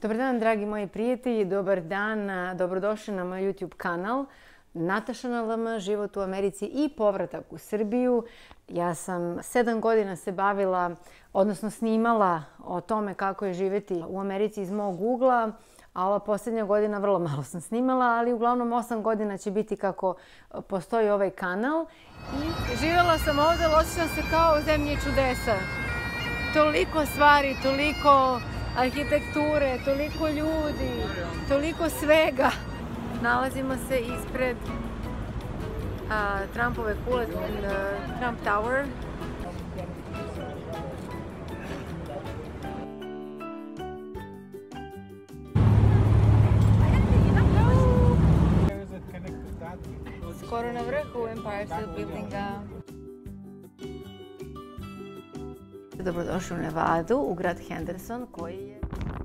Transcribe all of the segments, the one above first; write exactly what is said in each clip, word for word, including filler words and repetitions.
Dobar dan, dragi moji prijatelji, dobar dan, dobrodošli na moj YouTube kanal Nataša na L M, život u Americi i povratak u Srbiju. Ja sam sedam godina se bavila, odnosno snimala o tome kako je živjeti u Americi iz mog ugla, a ova posljednja godina vrlo malo sam snimala, ali uglavnom osam godina će biti kako postoji ovaj kanal. I živjela sam ovdje, osjećam se kao u zemlji čudesa. Toliko stvari, toliko arhitekture, toliko ljudi, toliko svega. Nalazimo se ispred a, Trumpove kule, Trump Tower. Skoro na vrhu Empire State Buildinga. Dobrodošli u Nevadu, u grad Henderson, koji je...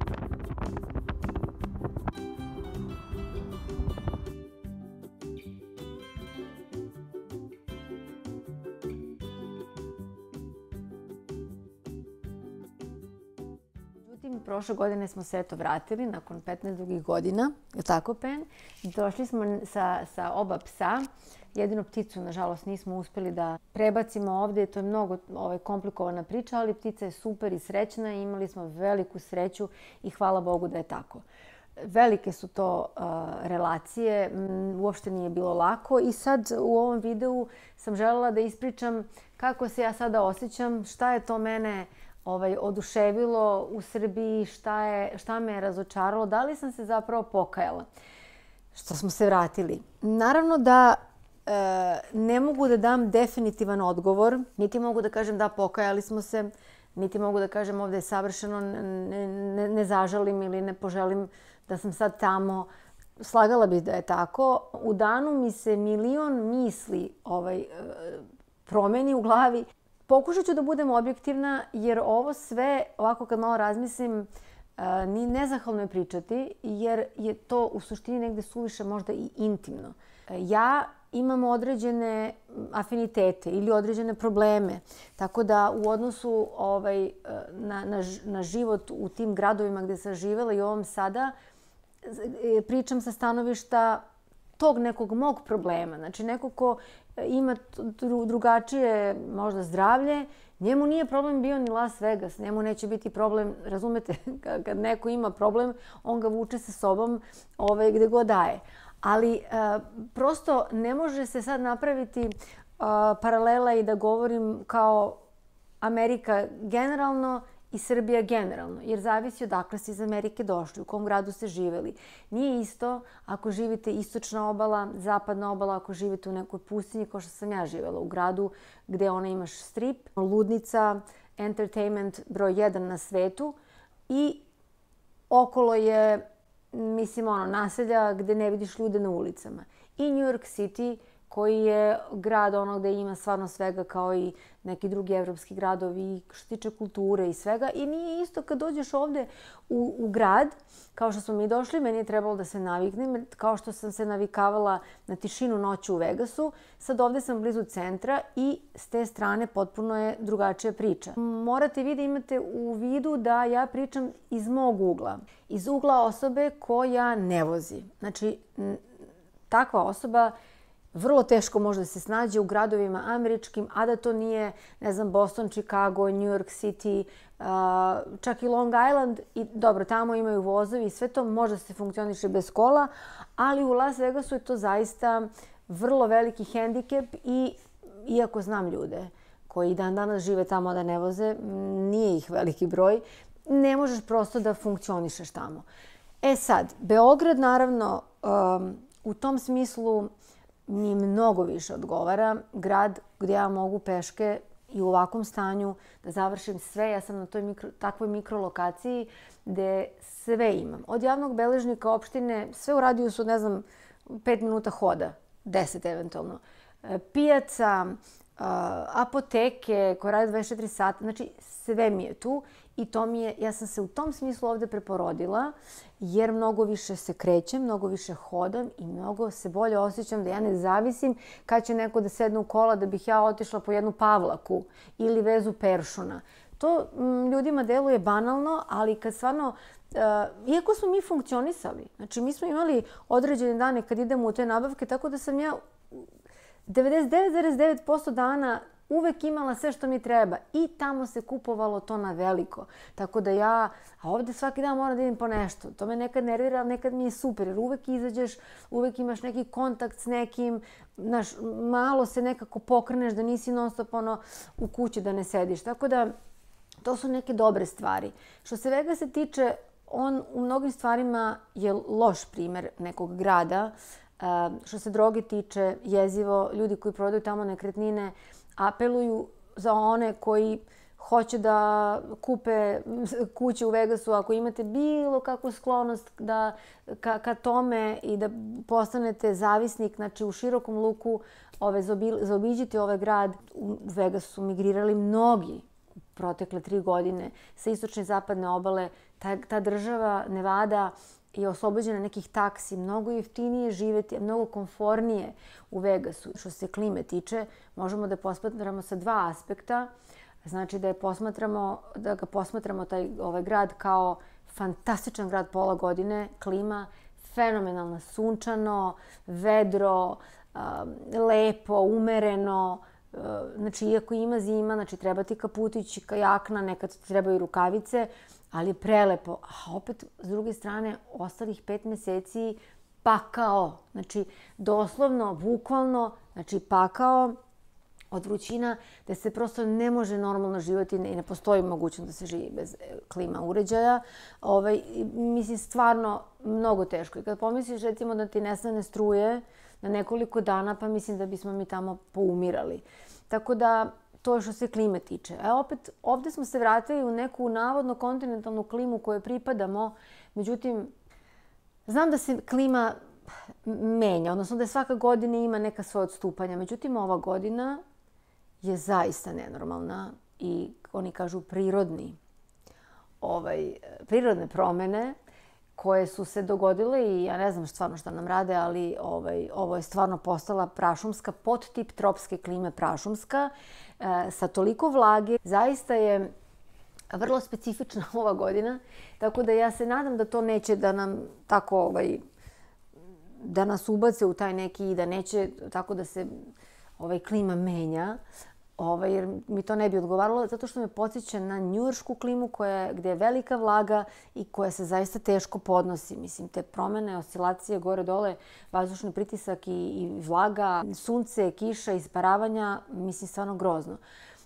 Međutim, prošle godine smo se eto vratili, nakon petnaest dugih godina, je tako, Pen? Došli smo sa, sa oba psa. Jedinu pticu, nažalost, nismo uspjeli da prebacimo ovdje. To je mnogo ovaj, komplikovana priča, ali ptica je super i srećna i imali smo veliku sreću i hvala Bogu da je tako. Velike su to uh, relacije, uopšte nije bilo lako i sad u ovom videu sam željela da ispričam kako se ja sada osjećam, šta je to mene ovaj, oduševilo u Srbiji, šta, je, šta me je razočaralo, da li sam se zapravo pokajala što smo se vratili. Naravno da E, ne mogu da dam definitivan odgovor, niti mogu da kažem da pokajali smo se, niti mogu da kažem ovdje je savršeno, ne, ne, ne zažalim ili ne poželim da sam sad tamo. Slagala bih da je tako. U danu mi se milion misli ovaj, promeni u glavi. Pokušat ću da budem objektivna jer ovo sve, ovako kad malo razmislim, ni nezahvalno je pričati jer je to u suštini negde suviše možda i intimno. Ja imamo određene afinitete ili određene probleme. Tako da u odnosu ovaj, na, na, na život u tim gradovima gdje sam živjela i ovom sada, pričam sa stanovišta tog nekog mog problema. Znači neko ko ima drugačije možda zdravlje, njemu nije problem bio ni Las Vegas, njemu neće biti problem, razumete, kad neko ima problem, on ga vuče sa sobom ovaj, gdje god daje. Ali e, prosto ne može se sad napraviti e, paralela i da govorim kao Amerika generalno i Srbija generalno, jer zavisi odakle ste iz Amerike došli, u kom gradu ste živjeli. Nije isto ako živite istočna obala, zapadna obala, ako živite u nekoj pustinji kao što sam ja živjela, u gradu gdje ona imaš strip, ludnica, entertainment broj jedan na svetu i okolo je mislim, ono, naselja gdje ne vidiš ljude na ulicama. I New York City, koji je grad ono gdje ima stvarno svega kao i neki drugi evropski gradovi što se tiče kulture i svega. I nije isto kad dođeš ovdje u, u grad, kao što smo mi došli, meni je trebalo da se naviknem, kao što sam se navikavala na tišinu noću u Vegasu. Sad ovdje sam blizu centra i s te strane potpuno je drugačija priča. Morate vi da imate u vidu da ja pričam iz mog ugla. Iz ugla osobe koja ne vozi. Znači, takva osoba vrlo teško može da se snađe u gradovima američkim, a da to nije, ne znam, Boston, Chicago, New York City, uh, čak i Long Island. I dobro, tamo imaju vozovi i sve to može se funkcioniše bez kola, ali u Las Vegasu je to zaista vrlo veliki hendikep i iako znam ljude koji dan danas žive tamo da ne voze, nije ih veliki broj, ne možeš prosto da funkcionišeš tamo. E sad, Beograd naravno um, u tom smislu mi mnogo više odgovara. Grad gdje ja mogu peške i u ovakvom stanju da završim sve. Ja sam na toj mikro, takvoj mikrolokaciji gdje sve imam. Od javnog beležnika opštine, sve u radijusu, ne znam, pet minuta hoda, deset eventualno. Pijaca, apoteke koje rade dvadeset četiri sata, znači sve mi je tu i to mi je, ja sam se u tom smislu ovdje preporodila jer mnogo više se krećem, mnogo više hodam i mnogo se bolje osjećam da ja ne zavisim kad će neko da sedne u kola da bih ja otišla po jednu pavlaku ili vezu peršuna. To m, ljudima deluje banalno, ali kad stvarno, uh, iako smo mi funkcionisali, znači mi smo imali određene dane kad idemo u te nabavke, tako da sam ja devedeset devet zarez devet posto dana uvek imala sve što mi treba i tamo se kupovalo to na veliko. Tako da ja, a ovde svaki dan moram da idem po nešto. To me nekad nervira, ali nekad mi je super, jer uvek izađeš, uvek imaš neki kontakt s nekim, znaš, malo se nekako pokreneš da nisi non stop ono u kući da ne sediš. Tako da, to su neke dobre stvari. Što se Vegasa tiče, on u mnogim stvarima je loš primer nekog grada. Što se droge tiče, jezivo, ljudi koji prodaju tamo nekretnine apeluju za one koji hoće da kupe kuće u Vegasu, ako imate bilo kakvu sklonost da, ka, ka tome i da postanete zavisnik, znači u širokom luku ove, zaobiđite ovaj grad. U Vegasu su migrirali mnogi protekle tri godine sa istočne i zapadne obale. Ta, ta država Nevada je oslobođena nekih taksi, mnogo jeftinije živeti, mnogo komfornije u Vegasu. Što se klime tiče, možemo da posmatramo sa dva aspekta. Znači da, je posmatramo, da ga posmatramo taj ovaj grad kao fantastičan grad pola godine, klima fenomenalna, sunčano, vedro, lepo, umereno. Znači, iako ima zima, znači treba ti kaputić, jakna, nekad ti trebaju rukavice, ali je prelepo. A opet, s druge strane, ostalih pet meseci pakao. Znači, doslovno, bukvalno, znači pakao od vrućina, da se prosto ne može normalno živjeti i ne postoji mogućnost da se živi bez klima uređaja. Ovaj, mislim, stvarno mnogo teško. I kad pomisliš, recimo, da ti nestane struje na nekoliko dana, pa mislim da bismo mi tamo poumirali. Tako da, to je što se klime tiče. A opet, ovde smo se vratili u neku navodno kontinentalnu klimu kojoj pripadamo. Međutim, znam da se klima menja, odnosno da svaka godina ima neka svoja odstupanja. Međutim, ova godina je zaista nenormalna i oni kažu prirodni, ovaj, prirodne promene koje su se dogodile i ja ne znam stvarno šta nam rade, ali ovaj, ovo je stvarno postala prašumska, podtip tropske klime prašumska, e, sa toliko vlage. Zaista je vrlo specifična ova godina, tako da ja se nadam da to neće da nam tako, ovaj, da nas ubace u taj neki, da neće tako da se ovaj, klima menja. Ovaj, jer mi to ne bi odgovaralo, zato što me podsjeća na njujoršku klimu koja, gde je velika vlaga i koja se zaista teško podnosi. Mislim, te promene, oscilacije, gore-dole, vazdušni pritisak i, i vlaga, sunce, kiša, isparavanja, mislim, stvarno grozno.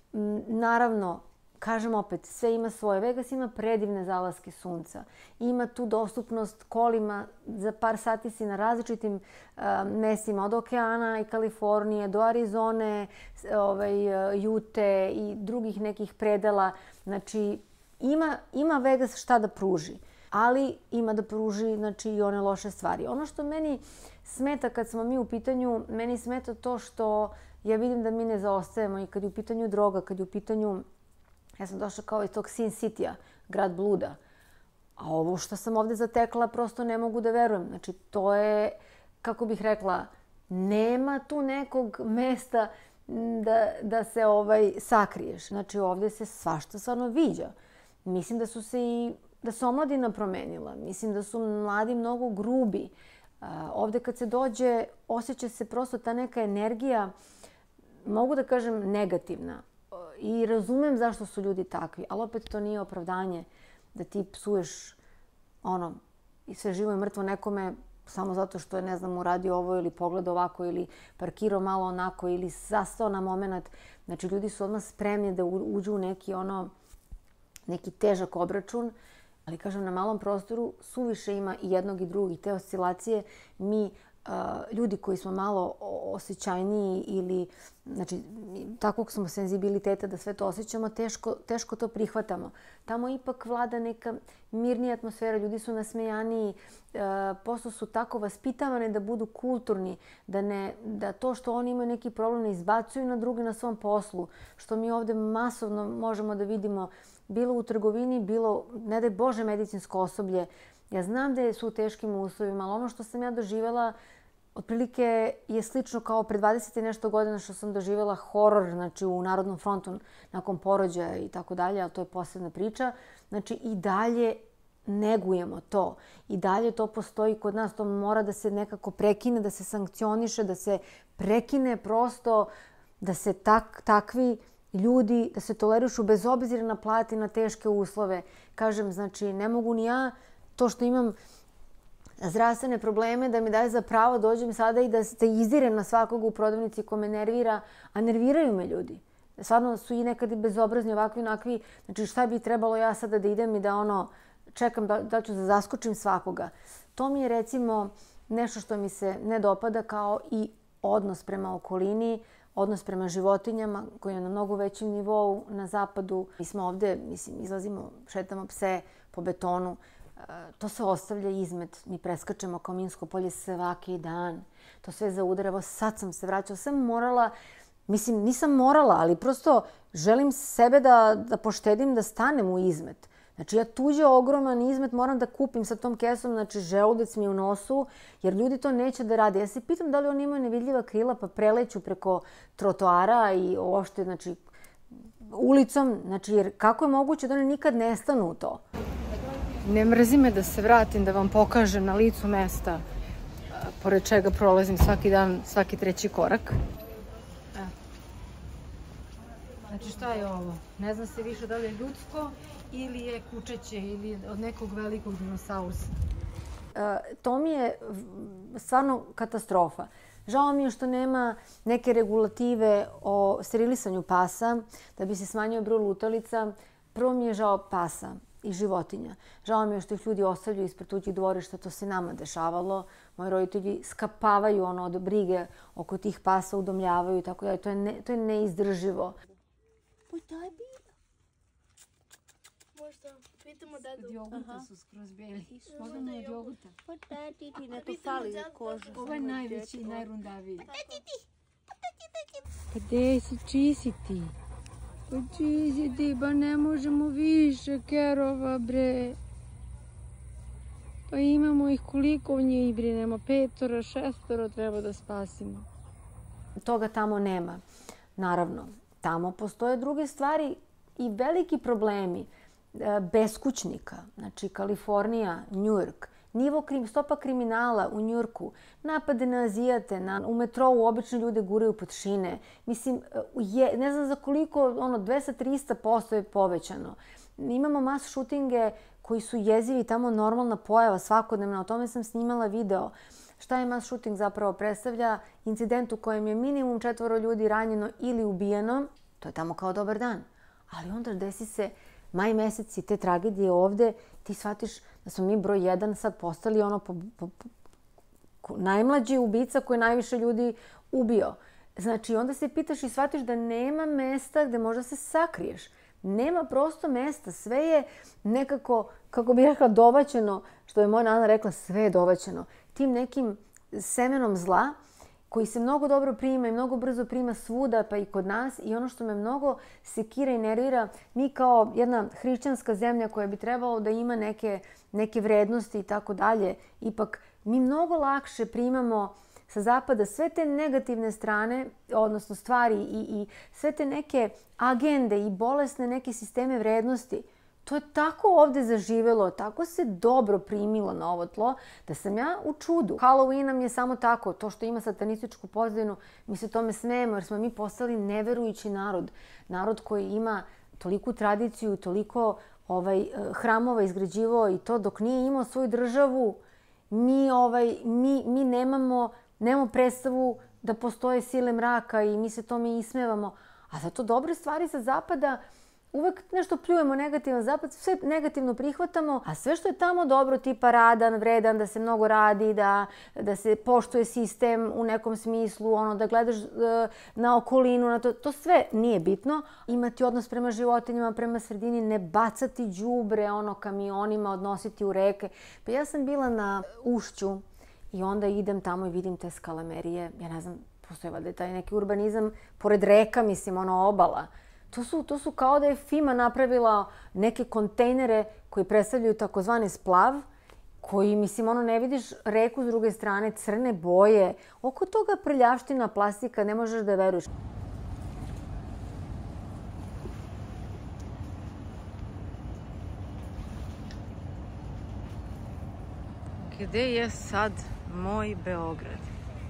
Naravno, kažem opet, sve ima svoje. Vegas ima predivne zalaske sunca. Ima tu dostupnost kolima. Za par sati si na različitim uh, mestima, od okeana i Kalifornije do Arizone, ovaj, Jute i drugih nekih predela. Znači, ima, ima Vegas šta da pruži. Ali ima da pruži, znači, i one loše stvari. Ono što meni smeta kad smo mi u pitanju, meni smeta to što ja vidim da mi ne zaostajemo i kad je u pitanju droga, kad je u pitanju... Ja sam došla kao iz tog Sin City-a, grad bluda. A ovo što sam ovde zatekla, prosto ne mogu da verujem. Znači, to je, kako bih rekla, nema tu nekog mesta da, da se ovaj, sakriješ. Znači, ovde se svašta stvarno viđa. Mislim da su se i, da se omladina promenila. Mislim da su mladi mnogo grubi. Ovde kad se dođe, osjeća se prosto ta neka energija, mogu da kažem, negativna. I razumem zašto su ljudi takvi, ali opet to nije opravdanje da ti psuješ ono, i sve živo i mrtvo nekome samo zato što je, ne znam, uradio ovo ili pogledao ovako ili parkirao malo onako ili zastao na moment. Znači, ljudi su odmah spremni da uđu u neki, ono, neki težak obračun, ali, kažem, na malom prostoru suviše ima i jednog i drugog i te oscilacije. Mi, ljudi koji smo malo osjećajniji ili, znači, takvog smo senzibiliteta da sve to osjećamo, teško, teško to prihvatamo. Tamo ipak vlada neka mirnija atmosfera, ljudi su nasmejaniji, posto su tako vaspitavani da budu kulturni, da, ne, da to što oni imaju neki problem ne izbacuju na druge na svom poslu, što mi ovde masovno možemo da vidimo, bilo u trgovini, bilo, ne daj Bože, medicinsko osoblje. Ja znam da su u teškim uslovima, ali ono što sam ja doživjela otprilike je slično kao pre dvadeset i nešto godina što sam doživjela horor, znači u Narodnom frontu nakon porođaja i tako dalje, ali to je posebna priča. Znači i dalje negujemo to. I dalje to postoji kod nas, to mora da se nekako prekine, da se sankcioniše, da se prekine prosto, da se tak, takvi ljudi, da se tolerišu bez obzira na plati, na teške uslove. Kažem, znači, ne mogu ni ja to što imam zdravstvene probleme da mi daje za pravo dođem sada i da se izdirem na svakog u prodavnici ko me nervira, a nerviraju me ljudi. Stvarno su i nekad i bezobrazni ovakvi onakvi, znači šta bi trebalo ja sada da idem i da ono čekam da, da ću da zaskočim svakoga. To mi je recimo nešto što mi se ne dopada, kao i odnos prema okolini, odnos prema životinjama koji je na mnogo većem nivou na zapadu. Mi smo ovde, mislim, izlazimo, šetamo pse po betonu, to se ostavlja izmet. Mi preskačemo kao Minsko polje svaki dan. To sve zaudara. Evo sad sam se vraćala, sam morala, mislim, nisam morala, ali prosto želim sebe da, da poštedim, da stanem u izmet. Znači ja tuđe ogroman izmet moram da kupim sa tom kesom, znači želudac mi je u nosu, jer ljudi to neće da rade. Ja se pitam da li oni imaju nevidljiva krila pa preleću preko trotoara i uopšte, znači, ulicom, znači, jer kako je moguće da oni nikad ne stanu u to? Ne mrzi me da se vratim, da vam pokažem na licu mesta, pored čega prolazim svaki dan, svaki treći korak. Znači šta je ovo? Ne zna se više da li je ljudsko ili je kučeće ili od nekog velikog dinosaurusa. To mi je stvarno katastrofa. Žao mi je što nema neke regulative o sterilisanju pasa, da bi se smanjio broj lutalica. Prvo mi je žao pasa i životinja. Žao mi je što ih ljudi ostavljaju ispred tuđih dvorišta, to se nama dešavalo. Moji roditelji skapavaju ono od brige oko tih pasa, udomljavaju i tako dalje. To je, ne, to je neizdrživo. Pa šta je bilo? Možda pitamo dedu. Od jogurta su skroz beli. Pogledamo od jogurta. Pa šta ti ti neko fali koža? Ovo je najveći i najrundaviji. Pa gde si, čiji si ti? Pa čiji si ti? Ba ne možemo više kerova, bre. Pa imamo ih koliko u njih brinemo? Petoro, šestoro treba da spasimo. Toga tamo nema, naravno. Tamo postoje druge stvari i veliki problemi beskućnika. Znači, Kalifornija, Njujork, nivo krim, stopa kriminala u Njujorku, napade na Azijate, na, u metrou obični ljude guraju pod šine. Mislim, je, ne znam za koliko, ono, dvesta do trista posto je povećano. Imamo mas šutinge koji su jezivi, tamo normalna pojava svakodnevna. O tome sam snimala video. Šta je mass shooting zapravo predstavlja? Incident u kojem je minimum četvoro ljudi ranjeno ili ubijeno. To je tamo kao dobar dan. Ali onda desi se maj mesec i te tragedije ovde, ti shvatiš da smo mi broj jedan sad postali ono po, po, po, najmlađi ubica koji najviše ljudi ubio. Znači, onda se pitaš i shvatiš da nema mesta gde možda se sakriješ. Nema prosto mesta. Sve je nekako, kako bih rekla, dovaćeno, što je moja nana rekla, sve je dovaćeno. Tim nekim semenom zla koji se mnogo dobro prima i mnogo brzo prima svuda, pa i kod nas. I ono što me mnogo sekira i nervira, mi kao jedna hrišćanska zemlja koja bi trebalo da ima neke, neke vrednosti i tako dalje, ipak mi mnogo lakše primamo sa zapada sve te negativne strane, odnosno stvari i, i sve te neke agende i bolesne neke sisteme vrednosti. To je tako ovde zaživelo, tako se dobro primilo na ovo tlo, da sam ja u čudu. Halloween nam je samo tako, to što ima satanističku pozadinu, mi se tome smejemo jer smo mi postali neverujući narod. Narod koji ima toliku tradiciju, toliko ovaj, hramova izgrađivao i to dok nije imao svoju državu, mi, ovaj, mi, mi nemamo, nemamo predstavu da postoje sile mraka i mi se tome ismevamo. A zato dobre stvari sa zapada, uvek nešto pljujemo negativan zapad, sve negativno prihvatamo, a sve što je tamo dobro, tipa radan, vredan, da se mnogo radi, da, da se poštuje sistem u nekom smislu, ono, da gledaš uh, na okolinu, na to, to sve nije bitno. Imati odnos prema životinjama, prema sredini, ne bacati đubre ono, kamionima, odnositi u reke. Pa ja sam bila na Ušću i onda idem tamo i vidim te skalamerije. Ja ne znam, postoje valjda taj neki urbanizam, pored reka, mislim, ono, obala. To su, to su kao da je Fima napravila neke kontejnere koji predstavljaju takozvani splav koji, mislim, ono, ne vidiš reku s druge strane, crne boje. Oko toga prljavština, plastika, ne možeš da veruješ. Gde je sad moj Beograd?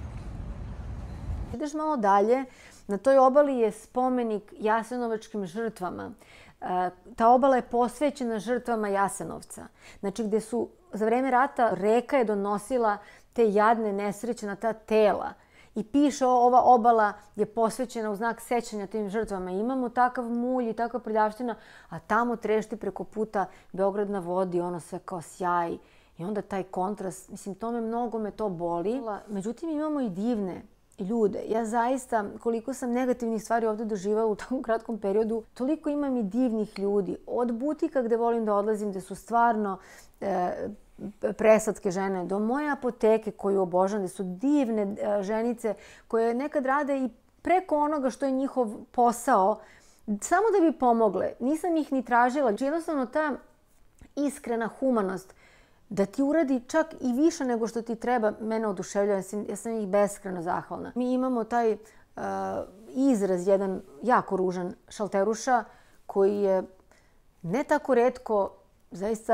Ideš malo dalje, na toj obali je spomenik jasenovačkim žrtvama. Ta obala je posvećena žrtvama Jasenovca. Znači, gde su za vreme rata reka je donosila te jadne, nesrećena ta tela. I piše ova obala je posvećena u znak sećanja tim žrtvama. Imamo takav mulj i takva prljavština, a tamo trešti preko puta Beograd na vodi, ono sve kao sjaj. I onda taj kontrast, mislim, to me mnogo me to boli. Međutim, imamo i divne ljude. Ja zaista, koliko sam negativnih stvari ovde doživala u tom kratkom periodu, toliko imam i divnih ljudi. Od butika gde volim da odlazim, gde su stvarno e, preslatke žene, do moje apoteke koju obožavam, gde su divne e, ženice koje nekad rade i preko onoga što je njihov posao, samo da bi pomogle. Nisam ih ni tražila. Jednostavno ta iskrena humanost da ti uradi čak i više nego što ti treba, mene oduševljava, ja sam, ja sam ih beskreno zahvalna. Mi imamo taj uh, izraz, jedan jako ružan šalteruša, koji je ne tako retko, zaista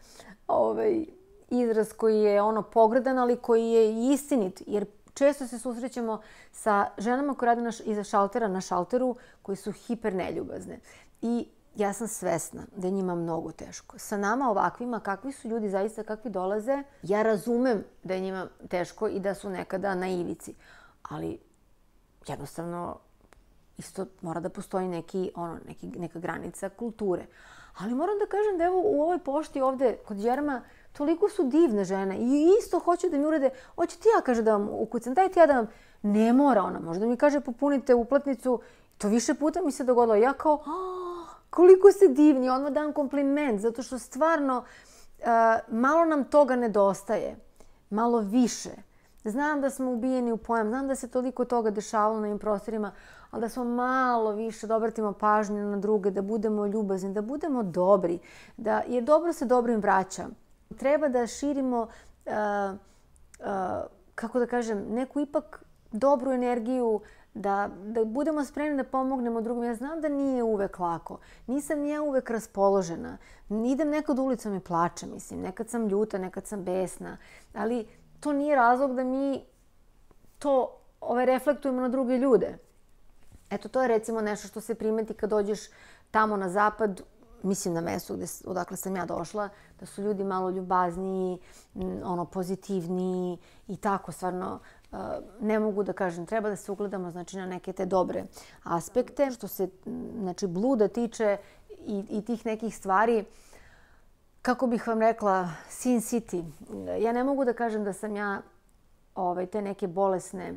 ovaj, izraz koji je ono pogrdan, ali koji je istinit, jer često se susrećemo sa ženama koje rade na, iza šaltera na šalteru, koji su hiperneljubazne. I ja sam svesna da je njima mnogo teško. Sa nama ovakvima, kakvi su ljudi zaista, kakvi dolaze, ja razumem da je njima teško i da su nekada na ivici. Ali jednostavno isto mora da postoji neki, ono, neki, neka granica kulture. Ali moram da kažem da evo u ovoj pošti ovde kod Đerma toliko su divne žene i isto hoće da mi urede, hoće ti ja, kaže, da vam ukucam, dajte ja da vam, ne mora ona, možda mi kaže popunite uplatnicu, to više puta mi se dogodilo. Ja kao, koliko ste divni, odmah dam kompliment, zato što stvarno uh, malo nam toga nedostaje, malo više. Znam da smo ubijeni u pojam, znam da se toliko toga dešavalo na ovim prostorima, ali da smo malo više, da obratimo pažnju na druge, da budemo ljubazni, da budemo dobri, da je dobro se dobrim vraća. Treba da širimo, uh, uh, kako da kažem, neku ipak dobru energiju, Da, da budemo spremni da pomognemo drugom. Ja znam da nije uvek lako. Nisam ja uvek raspoložena. Idem nekad ulicom i plačem, mislim. Nekad sam ljuta, nekad sam besna. Ali to nije razlog da mi to ove, reflektujemo na druge ljude. Eto, to je recimo nešto što se primeti kad dođeš tamo na zapad, mislim na mesto gde, odakle sam ja došla, da su ljudi malo ljubazniji, ono, pozitivniji i tako, stvarno, ne mogu da kažem, treba da se ugledamo, znači, na neke te dobre aspekte. Što se, znači, bluda tiče i, i tih nekih stvari, kako bih vam rekla, Sin City. Ja ne mogu da kažem da sam ja ovaj, te neke bolesne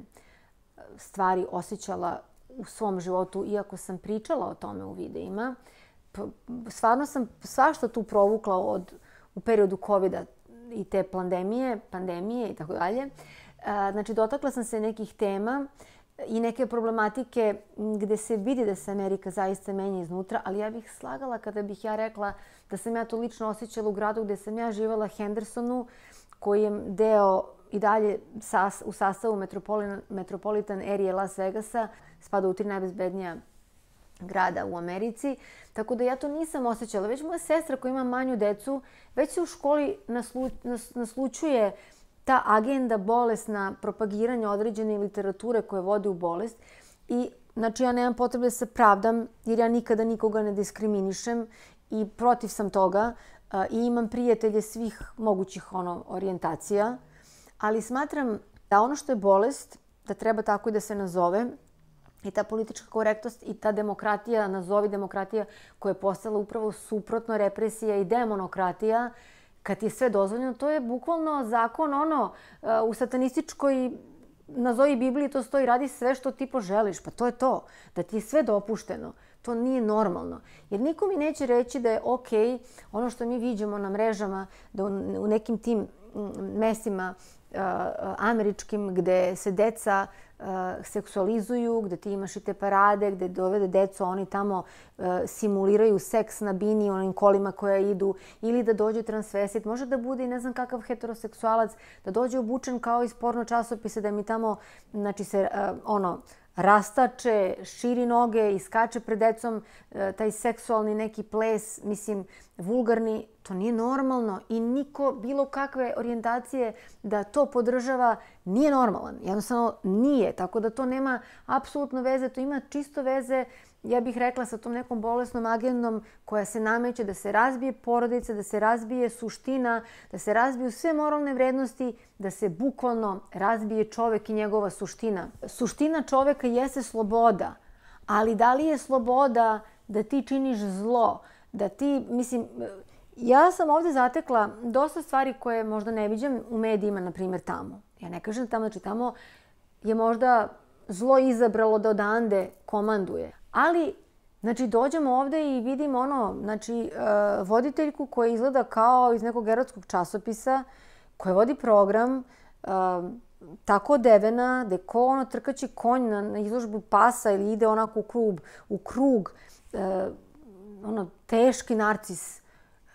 stvari osjećala u svom životu, iako sam pričala o tome u videima. Stvarno sam svašta tu provukla od, u periodu kovida i te pandemije, pandemije i tako dalje. Znači, dotakla sam se nekih tema i neke problematike gde se vidi da se Amerika zaista menja iznutra, ali ja bih slagala kada bih ja rekla da sam ja to lično osjećala u gradu gde sam ja živjela, Hendersonu, koji je deo i dalje sas, u sastavu Metropolitan, Metropolitan Area Las Vegasa, spada u tri najbezbednija grada u Americi, tako da ja to nisam osjećala. Već moja sestra koja ima manju decu, već se u školi naslu, nas, naslučuje ta agenda bolesna, propagiranja određene literature koje vode u bolest. I, znači, ja nemam potrebe da se pravdam, jer ja nikada nikoga ne diskriminišem i protiv sam toga. I imam prijatelje svih mogućih ono, orijentacija. Ali smatram da ono što je bolest, da treba tako i da se nazove, i ta politička korektnost i ta demokratija, nazovi demokratija, koja je postala upravo suprotno represija i demonokratija, kad ti je sve dozvoljeno, to je bukvalno zakon, ono, u satanističkoj, nazovi Bibliji, to stoji, radi sve što ti poželiš. Pa to je to, da ti je sve dopušteno. To nije normalno. Jer niko mi neće reći da je okej ono što mi viđemo na mrežama, da u nekim tim mestima američkim, gde se deca seksualizuju, gde ti imaš i te parade, gde dovede decu, oni tamo simuliraju seks na bini, onim kolima koja idu, ili da dođe transvestit, može da bude i ne znam kakav heteroseksualac, da dođe obučen kao iz porno časopisa, da mi tamo, znači se, ono, rastače, širi noge i skače pred decom, taj seksualni neki ples, mislim, vulgarni, to nije normalno i niko bilo kakve orijentacije da to podržava nije normalan. Jednostavno nije, tako da to nema apsolutno veze, to ima čisto veze, ja bih rekla, sa tom nekom bolesnom agendom koja se nameće da se razbije porodica, da se razbije suština, da se razbiju sve moralne vrednosti, da se bukvalno razbije čovek i njegova suština. Suština čoveka jeste sloboda, ali da li je sloboda da ti činiš zlo, da ti, mislim, ja sam ovde zatekla dosta stvari koje možda ne viđam u medijima, na primjer tamo. Ja ne kažem tamo, znači tamo je možda zlo izabralo da odande komanduje. Ali, znači, dođemo ovde i vidimo ono, znači, voditeljku koja izgleda kao iz nekog erotskog časopisa, koja vodi program, tako odevena, da je ko ono trkaći konj na izložbu pasa ili ide onako u krug, u krug, ono, teški narcis.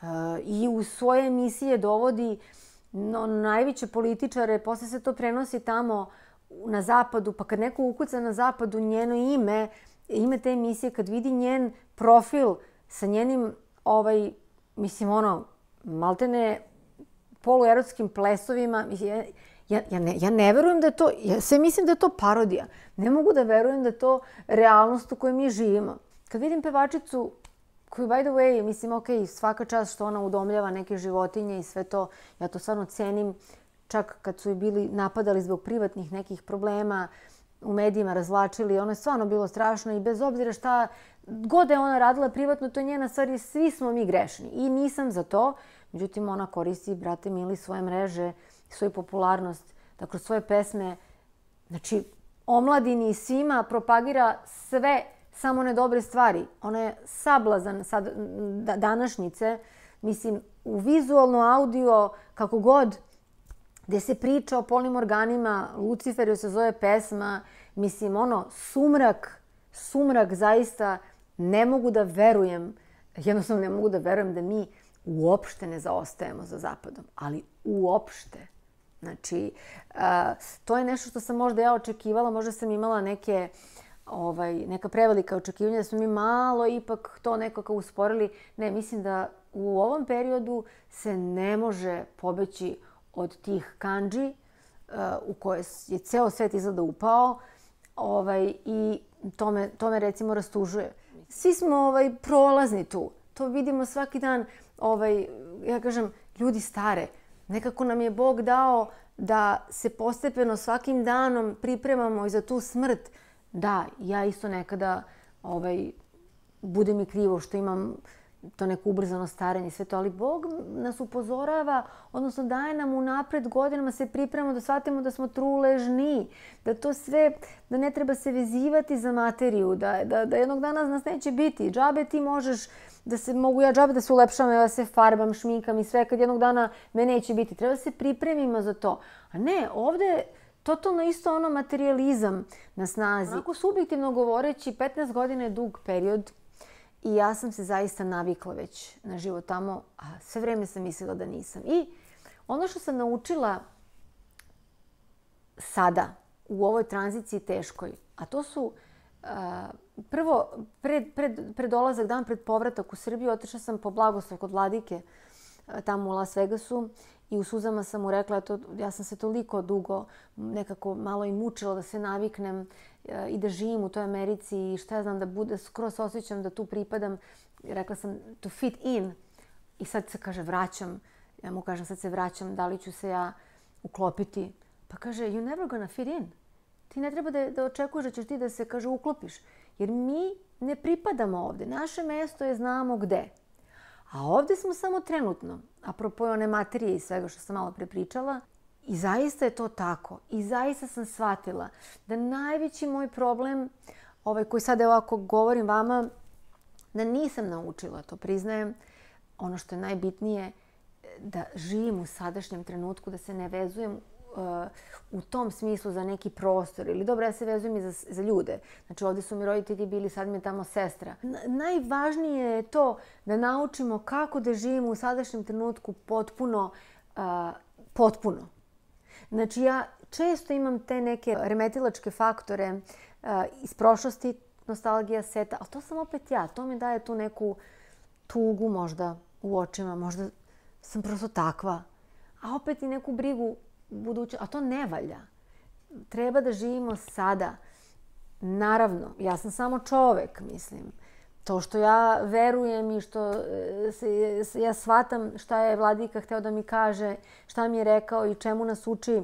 I u svoje emisije dovodi no, najveće političare, posle se to prenosi tamo na zapadu, pa kad neko ukuca na zapadu njeno ime, ime te emisije, kad vidi njen profil sa njenim, ovaj, mislim, ono, maltene poluerotskim plesovima, ja, ja, ja, ne, ja ne verujem da je to, ja sve mislim da je to parodija. Ne mogu da verujem da je to realnost u kojoj mi živimo. Kad vidim pevačicu koju, by the way, mislim, ok, svaka čast što ona udomljava neke životinje i sve to, ja to stvarno cenim, čak kad su i bili napadali zbog privatnih nekih problema, u medijima razvlačili, ono je stvarno bilo strašno i bez obzira šta god je ona radila privatno, to je njena stvar i svi smo mi grešni. I nisam za to, međutim ona koristi, brate mili, svoje mreže, svoju popularnost, da kroz svoje pesme, znači omladini i svima propagira sve samo ne dobre stvari. Ona je sablazan sad današnjice, mislim, u vizualno, audio, kako god, gde se priča o polnim organima, Luciferu se zove pesma, mislim, ono, sumrak, sumrak zaista ne mogu da verujem, jednostavno ne mogu da verujem da mi uopšte ne zaostajemo za zapadom, ali uopšte. Znači, to je nešto što sam možda ja očekivala, možda sam imala neke, ovaj, neka prevelika očekivanja, da smo mi malo ipak to nekako usporili. Ne, mislim da u ovom periodu se ne može pobeći od tih kandži uh, u koje je ceo svet izgleda upao, ovaj, i to me, to me recimo rastužuje. Svi smo ovaj, prolazni tu. To vidimo svaki dan, ovaj, ja kažem, ljudi stare. Nekako nam je Bog dao da se postepeno svakim danom pripremamo i za tu smrt. Da, ja isto nekada ovaj, bude mi krivo što imam to neko ubrzano starenje i sve to, ali Bog nas upozorava, odnosno daje nam unapred godinama se pripremamo da shvatimo da smo truležni, da to sve, da ne treba se vezivati za materiju, da, da, da jednog dana nas neće biti. Džabe ti možeš, da se, mogu ja džabe da se ulepšam, ja se farbam, šminkam i sve, kad jednog dana me neće biti. Treba da se pripremimo za to. A ne, ovde totalno isto ono materializam na snazi. Onako subjektivno govoreći, petnaest godina je dug period. I ja sam se zaista navikla već na život tamo, a sve vreme sam mislila da nisam. I ono što sam naučila sada, u ovoj tranziciji teškoj, a to su uh, prvo, pred, pred, pred dolazak, dan pred povratak u Srbiju, otišla sam po blagoslov kod vladike uh, tamo u Las Vegasu i u suzama sam mu rekla, to, ja sam se toliko dugo nekako malo i mučila da se naviknem uh, i da živim u toj Americi i šta ja znam, da bude, skroz osjećam da tu pripadam. Rekla sam to fit in i sad se kaže vraćam. Ja mu kažem sad se vraćam, da li ću se ja uklopiti. Pa kaže, you never gonna fit in. Ti ne treba da, da očekuješ da ćeš ti da se, kaže, uklopiš. Jer mi ne pripadamo ovde. Naše mesto je znamo gde. A ovde smo samo trenutno. Apropo one materije i svega što sam malo prepričala. I zaista je to tako. I zaista sam shvatila da najveći moj problem, ovaj koji sad ovako govorim vama, da nisam naučila, to priznajem, ono što je najbitnije, da živim u sadašnjem trenutku, da se ne vezujem u tom smislu za neki prostor. Ili dobro, ja se vezujem i za, za ljude. Znači, ovdje su mi roditelji bili, sad mi je tamo sestra. Najvažnije je to da naučimo kako da živimo u sadašnjem trenutku potpuno, uh, potpuno. Znači, ja često imam te neke remetilačke faktore uh, iz prošlosti, nostalgija, seta, ali to sam opet ja. To mi daje tu neku tugu možda u očima, možda sam prosto takva. A opet i neku brigu buduće, a to ne valja. Treba da živimo sada. Naravno, ja sam samo čovek, mislim. To što ja verujem i što se, se, ja shvatam šta je vladika hteo da mi kaže, šta mi je rekao i čemu nas uči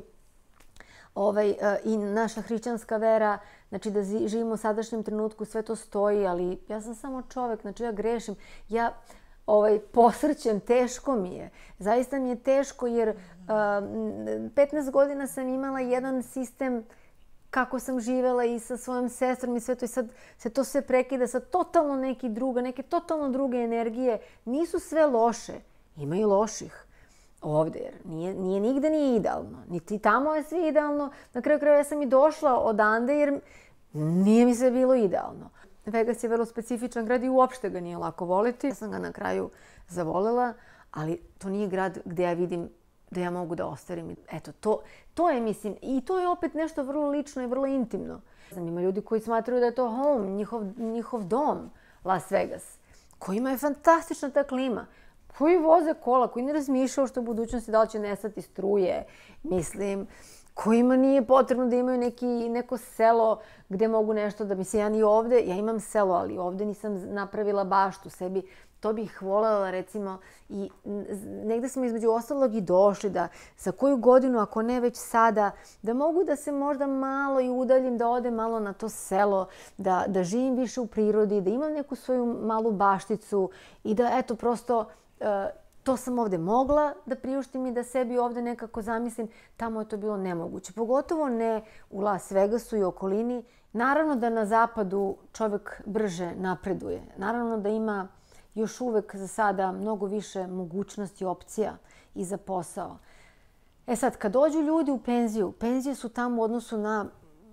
ovaj, i naša hrišćanska vera, znači da živimo u sadašnjem trenutku, sve to stoji, ali ja sam samo čovek, znači ja grešim. Ja ovaj, posrćem, teško mi je. Zaista mi je teško jer uh, petnaest godina sam imala jedan sistem kako sam živela i sa svojom sestrom i sve to i sad se to sve prekida sa totalno neki druga, neke totalno druge energije. Nisu sve loše, ima i loših ovdje jer nije, nije nigde nije idealno. Niti tamo je sve idealno. Na kraju krajeva ja sam i došla odande jer nije mi sve bilo idealno. Vegas je vrlo specifičan grad i uopšte ga nije lako voliti. Ja sam ga na kraju zavolela, ali to nije grad gdje ja vidim da ja mogu da ostarim. Eto, to, to je, mislim, i to je opet nešto vrlo lično i vrlo intimno. Ima ljudi koji smatraju da je to home, njihov, njihov dom, Las Vegas, kojima je fantastična ta klima, koji voze kola, koji ne razmišljaju što u budućnosti da li će nestati struje, mislim, kojima nije potrebno da imaju neki, neko selo gdje mogu nešto da, mislim, ja ni ovdje, ja imam selo, ali ovdje nisam napravila baštu sebi. To bih voljela, recimo, i negdje smo između ostalog i došli da za koju godinu, ako ne već sada, da mogu da se možda malo i udaljim, da odem malo na to selo, da, da živim više u prirodi, da imam neku svoju malu bašticu i da, eto, prosto, uh, to sam ovdje mogla da priuštim i da sebi ovdje nekako zamislim. Tamo je to bilo nemoguće. Pogotovo ne u Las Vegasu i okolini. Naravno da na zapadu čovjek brže napreduje. Naravno da ima još uvek za sada mnogo više mogućnosti, opcija i za posao. E sad, kad dođu ljudi u penziju, penzije su tamo u odnosu na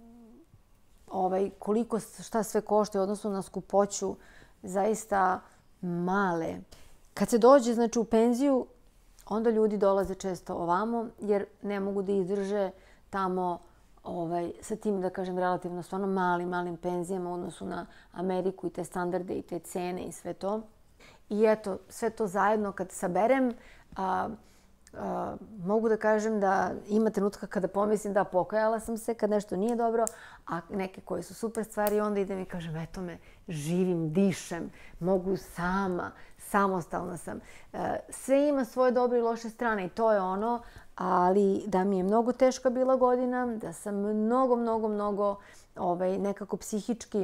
ovaj, koliko šta sve košta u odnosu na skupoću zaista male. Kad se dođe, znači, u penziju, onda ljudi dolaze često ovamo jer ne mogu da izdrže tamo ovaj, sa tim, da kažem, relativno stvarno malim, malim penzijama u odnosu na Ameriku i te standarde i te cene i sve to. I eto, sve to zajedno kad saberem, a, a, mogu da kažem da ima trenutka kada pomislim da pokajala sam se, kad nešto nije dobro, a neke koje su super stvari, onda idem i kažem, eto me, živim, dišem, mogu sama, samostalna sam. E, sve ima svoje dobre i loše strane i to je ono, ali da mi je mnogo teška bila godina, da sam mnogo, mnogo, mnogo ovaj, nekako psihički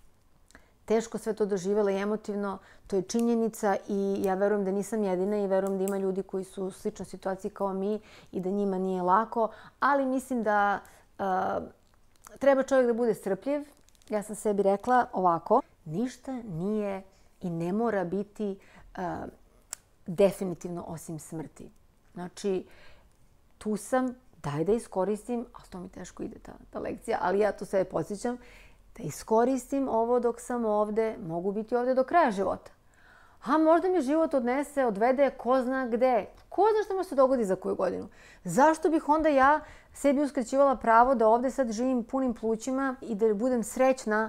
teško sve to doživjela i emotivno, to je činjenica i ja verujem da nisam jedina i verujem da ima ljudi koji su u sličnoj situaciji kao mi i da njima nije lako, ali mislim da uh, treba čovjek da bude strpljiv. Ja sam sebi rekla ovako, ništa nije i ne mora biti uh, definitivno osim smrti. Znači, tu sam, daj da iskoristim, a to mi teško ide ta, ta lekcija, ali ja tu sebe podsjećam, da iskoristim ovo dok sam ovdje, mogu biti ovdje do kraja života. A možda mi život odnese, odvede ko zna gde. Ko zna što može se dogodi za koju godinu. Zašto bih onda ja sebi uskraćivala pravo da ovdje sad živim punim plućima i da budem srećna?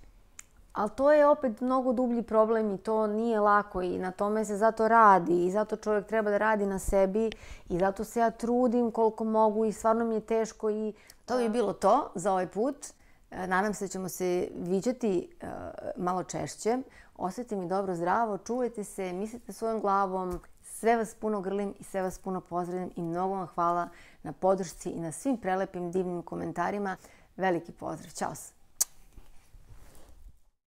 Ali to je opet mnogo dublji problem i to nije lako i na tome se zato radi i zato čovjek treba da radi na sebi i zato se ja trudim koliko mogu i stvarno mi je teško i to bi bilo to za ovaj put. Nadam se da ćemo se viđati uh, malo češće. Osjetite mi dobro, zdravo, čuvajte se, mislite svojom glavom. Sve vas puno grlim i sve vas puno pozdravljam i mnogo vam hvala na podršci i na svim prelepim, divnim komentarima. Veliki pozdrav. Ćao se!